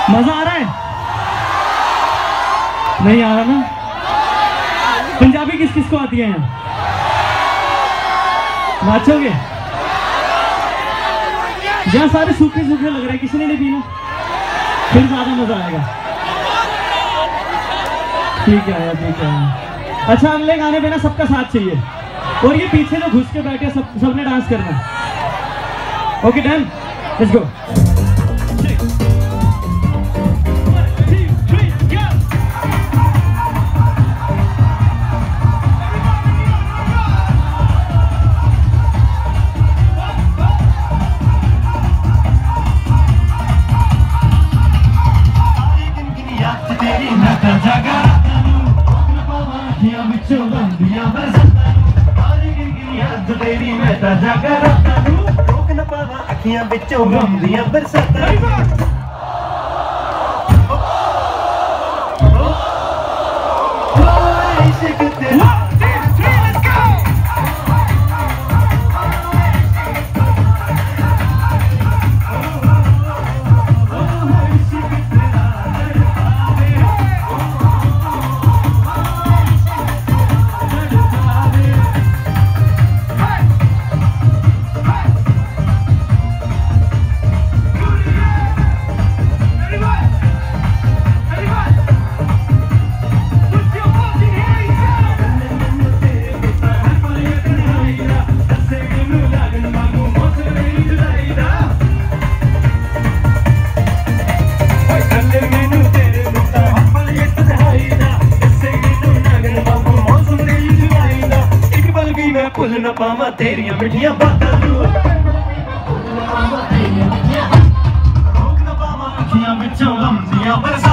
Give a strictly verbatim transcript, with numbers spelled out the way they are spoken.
मजा आ रहा है? नहीं आ रहा ना? पंजाबी किस किस को आती है यहाँ? नाचोगे? यहाँ सारे सूखे सूखे लग रहे हैं, किसी ने नहीं पीना? फिर ज्यादा मजा आएगा। ठीक है यार, ठीक है। अच्छा, अगले गाने पे ना सबका साथ चाहिए, और ये पीछे जो घुस के बैठे सब सबने डांस करना। Okay done, let's go. अखियां बिचों गंदियां बरसातां भुल न पावा तेरियां मिठियां बातां नूं, रोक न पावा अखियां विचों गंदियां बरसातां।